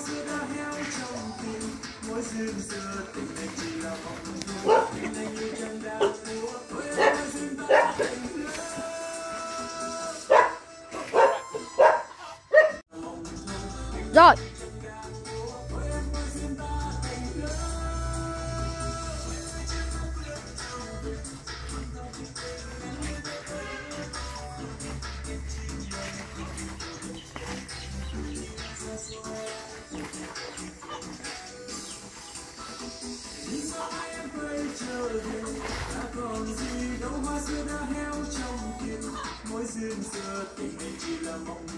xưa đã héo trong tim, mỗi duyên xưa tình này chỉ là mộng thôi, tình này như chẳng đã của tôi em ơi duyên ta thành lỡ. Rồi. Còn gì đâu hoa xưa đã héo trong tim, mỗi duyên xưa tình này chỉ là mộng.